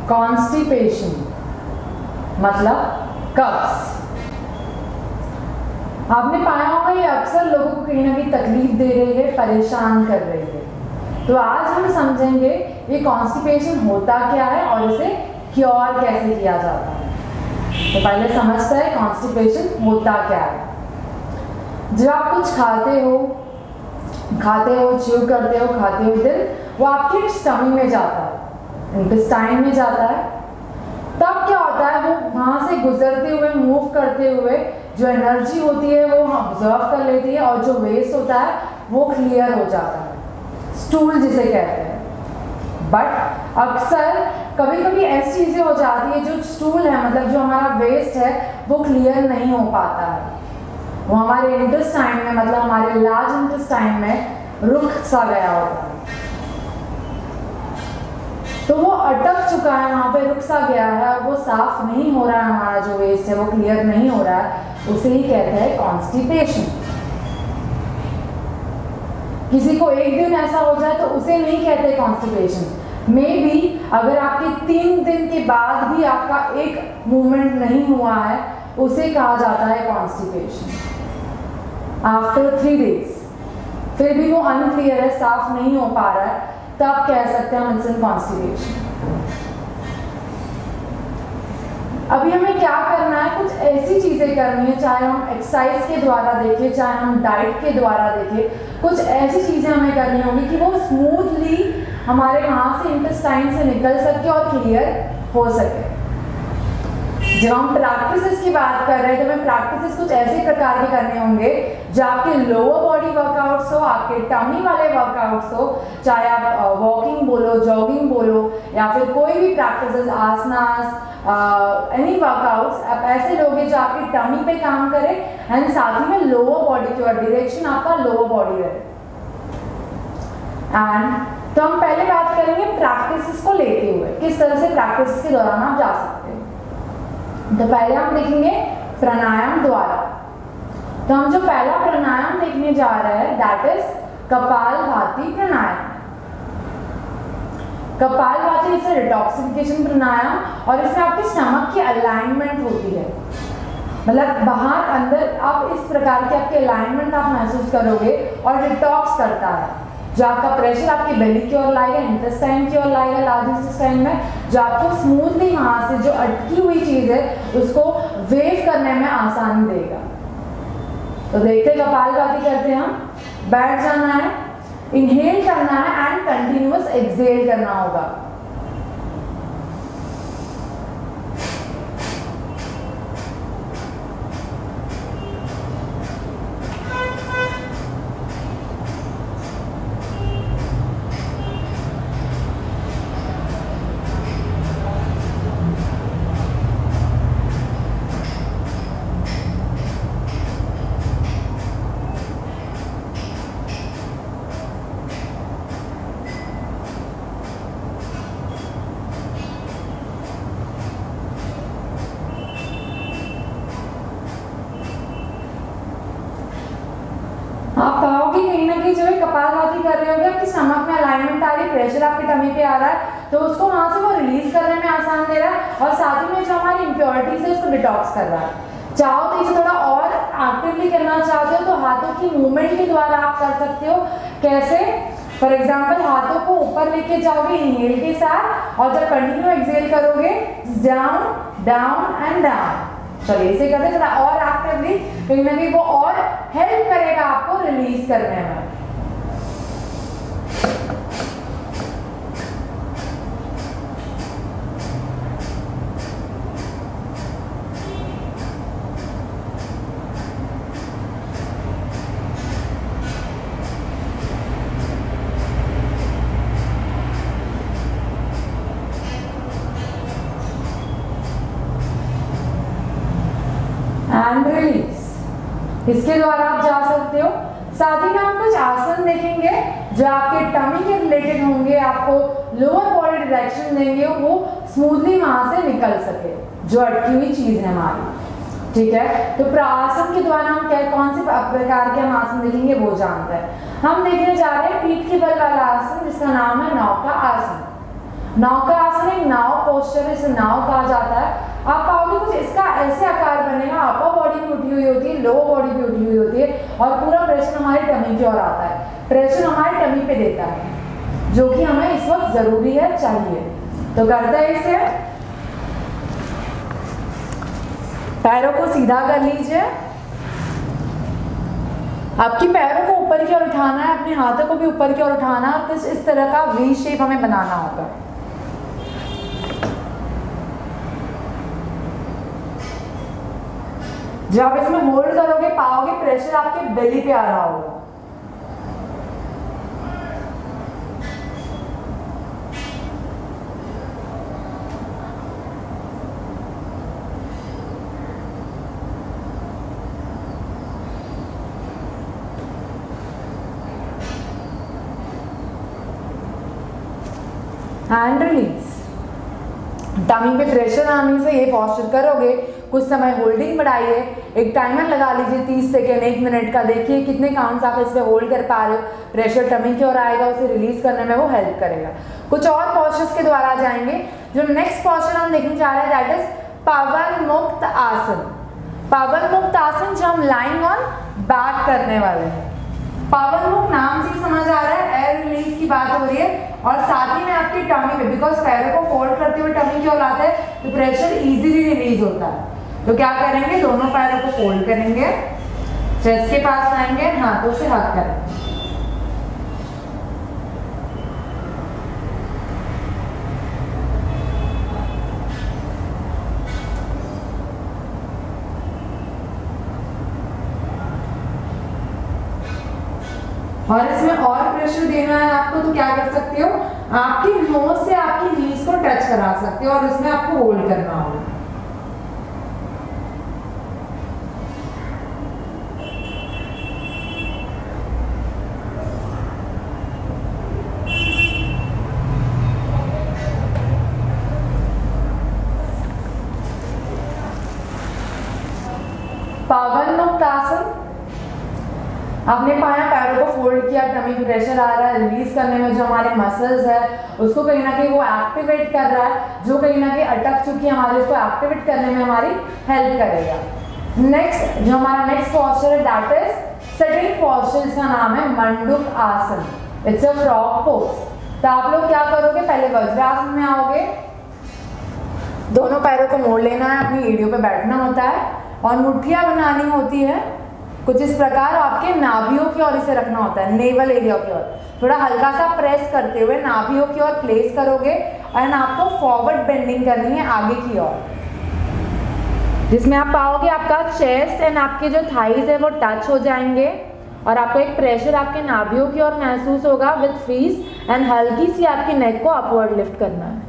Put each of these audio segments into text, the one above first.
Constipation मतलब कब्ज। आपने पाया होगा ये अक्सर लोगों को कहीं ना कहीं तकलीफ दे रही है, परेशान कर रही है। तो आज हम समझेंगे ये कॉन्स्टिपेशन होता क्या है और इसे क्योर कैसे किया जाता है। तो पहले समझते हैं कॉन्स्टिपेशन होता क्या है। जब आप कुछ खाते हो, च्यू करते हो, खाते हो, दिल वो आपके स्टमक में जाता है, इंटेस्टाइन में जाता है। तब क्या होता है, वो वहां से गुजरते हुए, मूव करते हुए जो एनर्जी होती है वो ऑब्जर्व कर लेती है और जो वेस्ट होता है वो क्लियर हो जाता है, स्टूल जिसे कहते हैं। बट अक्सर कभी कभी ऐसी चीजें हो जाती है, जो स्टूल है मतलब जो हमारा वेस्ट है वो क्लियर नहीं हो पाता है, वो हमारे इंटेस्टाइन में मतलब हमारे लार्ज इंटेस्टाइन में रुक सा गया होता है। तो वो अटक चुका है, वहां पे रुक सा गया है, वो साफ नहीं हो रहा है, हमारा जो वेस्ट है वो क्लियर नहीं हो रहा है, उसे ही कहते हैं कॉन्स्टिपेशन। किसी को एक दिन ऐसा हो जाए तो उसे नहीं कहते कॉन्स्टिपेशन। मे बी अगर आपके 3 दिन के बाद भी आपका एक मूवमेंट नहीं हुआ है, उसे कहा जाता है कॉन्स्टिपेशन। आफ्टर 3 डेज फिर भी वो अनक्लियर है, साफ नहीं हो पा रहा है, तब कह सकते हैं इट्स कॉन्स्टिपेशन। अभी हमें क्या करना है, कुछ ऐसी चीजें करनी है, चाहे हम एक्सरसाइज के द्वारा देखें, चाहे हम डाइट के द्वारा देखें, कुछ ऐसी चीजें हमें करनी होगी कि वो स्मूथली हमारे वहां से इंटेस्टाइन से निकल सके और क्लियर हो सके। जब हम प्रैक्टिसेस की बात कर रहे हैं तो हमें प्रैक्टिसेस कुछ ऐसे प्रकार के करने होंगे जो आपके लोअर बॉडी वर्कआउट्स हो, आपके टमी वाले वर्कआउट्स हो, चाहे आप वॉकिंग बोलो, जॉगिंग बोलो, या फिर कोई भी प्रैक्टिसेस, आसनास, एनी वर्कआउट्स आप ऐसे लोगे जो आपकी टमी पे काम करे एंड साथ ही में लोअर बॉडी की ओर डायरेक्शन आपका लोअर बॉडी रहे। एंड तो हम पहले बात करेंगे प्रैक्टिसेस को लेते हुए, किस तरह से प्रैक्टिस के दौरान आप जा सकते हैं। तो पहले हम देखेंगे प्राणायाम द्वारा। तो हम जो पहला प्राणायाम देखने जा रहे हैं that is kapalbhati pranayama. Kapalbhati is detoxification pranayama और इसमें आपके स्टमक की अलाइनमेंट होती है, मतलब बाहर अंदर आप इस प्रकार के आपके अलाइनमेंट आप महसूस करोगे और डिटॉक्स करता है। जो आपका प्रेशर आपकी बेली की ओर लाएगा, इंटेस्टाइन की ओर लाएगा, लार्ज इंटेस्टाइन में, जो आपको स्मूथली वहां से जो अटकी हुई चीज है उसको वेव करने में आसानी देगा। तो देखते कपालभाति करते हैं हम। बैठ जाना है, इनहेल करना है एंड कंटिन्यूअस एक्सहेल करना होगा। आप पाओगे कहीं ना कहीं जो है कपालभाति कर रहे होगे, आपकी स्टमक में अलाइनमेंट आ रही है, प्रेशर आपकी टमी पे आ रहा है, तो उसको वहां से वो रिलीज करने में आसान दे रहा है और साथ ही में जो हमारी इम्प्योरिटीज है उसको डिटॉक्स कर रहा है। चाहो तो इसे थोड़ा और एक्टिवली करना चाहते हो तो हाथों की मूवमेंट के द्वारा आप कर सकते हो। कैसे? फॉर एग्जाम्पल हाथों को ऊपर लेके जाओगे इनहेल के साथ और जब कंटिन्यू एक्सहेल करोगे डाउन डाउन एंड डाउन। चलिए इसे करते थोड़ा और एक्टिवली, कहीं ना कहीं वो और हेल्प करेगा आपको रिलीज करने में। एंड रिलीज, इसके द्वारा आप जा सकते हो। साथ ही में हम कुछ आसन देखेंगे जो आपके टमी के रिलेटेड होंगे, आपको लोअर बॉडी डायरेक्शन देंगे, वो स्मूथली वहां से निकल सके जो अटकी हुई चीज है हमारी। ठीक है, तो आसन के द्वारा हम क्या कौन से प्रकार के हम आसन देखेंगे वो जानते हैं। हम देखने जा रहे हैं पीठ के बल वाला आसन जिसका नाम है नौका आसन। नाव का आसन एक नाव पोस्चर है, इसे नाव कहा जाता है। आप पाओगे कुछ इसका ऐसे आकार बनेगा, अपर बॉडी भी उठी हुई होती है, लोअर बॉडी भी उठी हुई होती है और पूरा प्रेशर हमारी टमी की ओर आता है। प्रेशर हमारी टमी पे देता है जो कि हमें इस वक्त जरूरी है, चाहिए। तो करते हैं इसे, पैरों को सीधा कर लीजिए, आपकी पैरों को ऊपर की ओर उठाना है, अपने हाथों को भी ऊपर की ओर उठाना है और कुछ इस तरह का वी शेप हमें बनाना होगा। जब आप इसमें होल्ड करोगे पाओगे प्रेशर आपके बेली पे आ रहा होगा। हैंड रिलीज, टमी पे प्रेशर आने से ये पॉस्चर करोगे, कुछ समय होल्डिंग बढ़ाइए, एक टाइमर लगा लीजिए 30 सेकेंड 1 मिनट का, देखिए कितने काउंट्स आप इस पे होल्ड कर पा रहे हो। प्रेशर टमी की ओर आएगा, उसे रिलीज करने में वो हेल्प करेगा। कुछ और पॉस्चर्स के द्वारा जाएंगे। जो नेक्स्ट पॉस्चर हम देखने जा रहे हैं दैट इज पवन मुक्त आसन। पवन मुक्त आसन जो हम लाइंग ऑन बैक करने वाले हैं। पवन मुक्त नाम से समझ आ रहा है एयर रिलीज की बात हो रही है और साथ ही में आपकी टमी पे, बिकॉज पैरों को फोल्ड करते हुए टमी की ओर आता है तो प्रेशर इजीली रिलीज होता है। तो क्या करेंगे, दोनों पैरों को फोल्ड करेंगे, चेस्ट के पास लाएंगे, हाथों से हक करेंगे। और इसमें और प्रेशर देना है आपको तो क्या कर सकते हो, आपकी नोज से आपकी नीज को टच करा सकते हो और इसमें आपको होल्ड करना होगा। पवन मुक्त आसन, आपने पाया पैरों को फोल्ड किया, टमी पे प्रेशर आ रहा है, रिलीज करने में जो हमारे मसल्स है उसको कहीं ना कहीं वो एक्टिवेट कर रहा है, जो कहीं ना कहीं अटक चुकी है हमारे उसको एक्टिवेट करने में हमारी हेल्प करेगा। नेक्स्ट जो हमारा नेक्स्ट पॉस्चर है दैट इज सिटिंग पॉस्चर, इसका नाम है मंडूक आसन, इट्स अ फ्रॉग पोज। तो आप लोग क्या करोगे, पहले वज्रासन में आओगे, दोनों पैरों को मोड़ लेना है, अपनी एड़ियों पे बैठना होता है और मुट्ठियां बनानी होती है कुछ इस प्रकार, आपके नाभियों की ओर इसे रखना होता है, नेवल एरिया की ओर। थोड़ा हल्का सा प्रेस करते हुए नाभियों की ओर प्लेस करोगे एंड आपको फॉरवर्ड बेंडिंग करनी है आगे की ओर, जिसमें आप पाओगे आपका चेस्ट एंड आपके जो थाइज है वो टच हो जाएंगे और आपको एक प्रेशर आपके नाभियों की ओर महसूस होगा विद फ्रीज एंड हल्की सी आपकी नेक को अपवर्ड लिफ्ट करना है।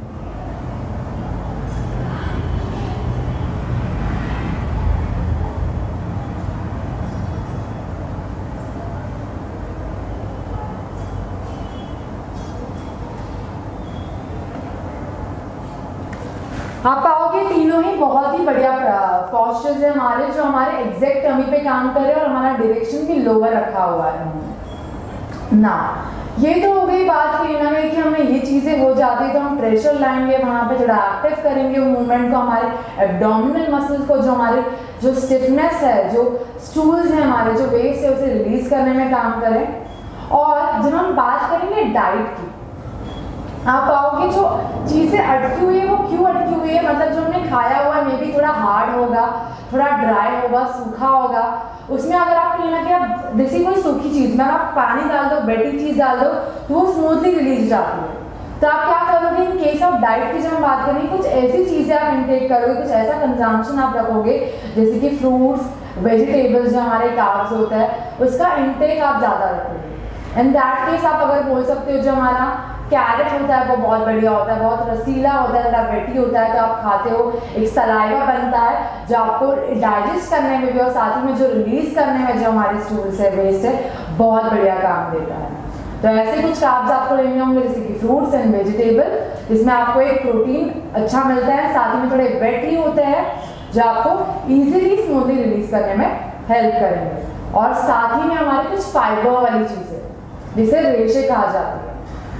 आप पाओगे तीनों ही बहुत ही बढ़िया पॉस्चर्स है हमारे, जो हमारे एग्जैक्ट टमी पे काम कर रहे हैं और हमारा डायरेक्शन भी लोअर रखा हुआ है ना। ये तो हो गई बात कि ना कि हमें ये चीज़ें हो जाती तो हम प्रेशर लाएंगे वहाँ पे, थोड़ा एक्टिव करेंगे वो मूवमेंट को, हमारे एब्डोमिनल मसल्स को, जो हमारे जो स्टिफनेस है, जो स्टूल्स हैं हमारे, जो वेस्ट है उसे रिलीज करने में काम करें। और जब हम बात करेंगे डाइट की, आप पाओगे जो चीज़ें अटकी हुई है वो क्यों अटकी हुई है, मतलब जो हमने खाया हुआ मे बी थोड़ा हार्ड होगा, थोड़ा ड्राई होगा, सूखा होगा, उसमें अगर आप लेना कि आप जैसे कोई सूखी चीज़ में आप पानी डाल दो, बेटी चीज़ डाल दो तो वो स्मूथली रिलीज हो जाती है। तो आप क्या करोगे इन केस ऑफ डाइट की, जब हम बात करेंगे कुछ ऐसी चीज़ें आप इनटेक करोगे, कुछ ऐसा कंजम्पशन आप रखोगे जैसे कि फ्रूट्स, वेजिटेबल्स, जो हमारे कार्ब्स होता है उसका इनटेक आप ज़्यादा रखोगे। इन दैट केस आप अगर बोल सकते हो जो हमारा कैरेट होता है वो बहुत बढ़िया होता है, बहुत रसीला होता है, डायबिटी होता है, तो आप खाते हो, एक सलाइवा बनता है जो आपको डाइजेस्ट करने में भी और साथ ही में जो रिलीज करने में जो हमारे स्टूल्स है, वेस्ट है, बहुत बढ़िया काम देता है। तो ऐसे कुछ कार्ब्स आपको लेने होंगे जैसे कि फ्रूट्स एंड वेजिटेबल, जिसमें आपको एक प्रोटीन अच्छा मिलता है, साथ ही में थोड़े वेटी होते हैं जो आपको ईजिली स्मूथली रिलीज करने में हेल्प करेंगे। और साथ ही में हमारे कुछ फाइबर वाली चीज़ें जिसे रेशे कहा जाता है,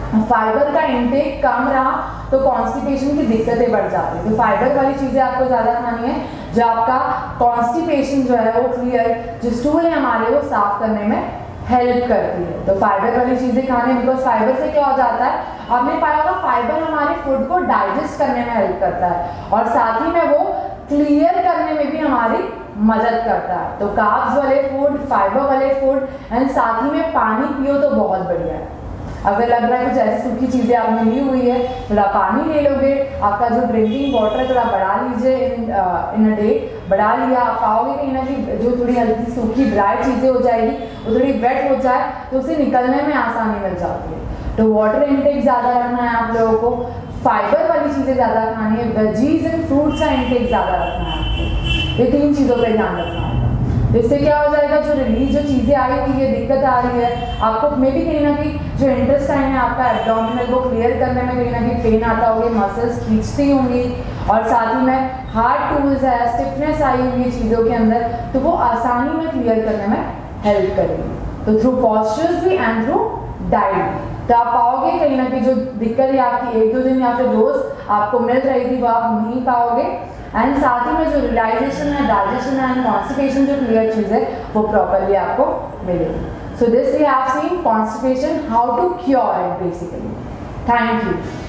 फाइबर का इंटेक कम रहा तो कॉन्स्टिपेशन की दिक्कतें बढ़ जाती है। तो फाइबर वाली चीज़ें आपको ज़्यादा खानी है जो आपका कॉन्स्टिपेशन जो है वो क्लियर, जो स्टूल है हमारे वो साफ करने में हेल्प करती है। तो फाइबर वाली चीज़ें खाने, बिकॉज फाइबर से क्या हो जाता है, आपने पाया होगा फाइबर हमारे फूड को डाइजेस्ट करने में हेल्प करता है और साथ ही में वो क्लियर करने में भी हमारी मदद करता है। तो कार्ब्स वाले फूड, फाइबर वाले फूड एंड साथ ही में पानी पियो तो बहुत बढ़िया है। अगर लग रहा है कुछ ऐसी सूखी चीज़ें आपने ली हुई है, थोड़ा पानी ले लोगे, आपका जो ड्रिंकिंग वाटर है थोड़ा बढ़ा लीजिए, इन अ डे बढ़ा लिया, आप पाओगे कहीं ना कहीं जो थोड़ी हल्की सूखी ड्राई चीज़ें हो जाएगी वो थोड़ी वेट हो जाए तो उसे निकलने में आसानी मिल जाती है। तो वाटर इंटेक ज़्यादा रखना है आप लोगों को, फाइबर वाली चीज़ें ज़्यादा खानी है, वेजीज एंड फ्रूट्स का इंटेक ज़्यादा रखना है आपको। ये 3 चीज़ों पर ध्यान रखना है। इससे क्या हो जाएगा, जो रिलीज जो चीज़ें आई हुई है, दिक्कत आ रही है आपको, मे भी कहीं ना कहीं जो इंटेस्टाइन है आपका एब्डोमिनल को क्लियर करने में कहीं ना कहीं पेन आता होगी, मसल्स खींचती होंगी और साथ ही में हार्ड टूल्स है, स्टिफनेस आई हुई है चीज़ों के अंदर, तो वो आसानी में क्लियर करने में हेल्प करेगी। तो थ्रू पॉस्चर्स भी एंड थ्रू डाइट तो आप पाओगे कहीं ना कहीं जो दिक्कत है आपकी 1-2 दिन या फिर रोज आपको मिल रही थी वो आप नहीं पाओगे एंड साथ ही में जो रियलाइजेशन है, डाइजेशन है एंड कॉन्स्टिपेशन जो क्लियर चीज़ है वो प्रॉपरली आपको मिलेगी। So this we have seen constipation, how to cure it basically. Thank you.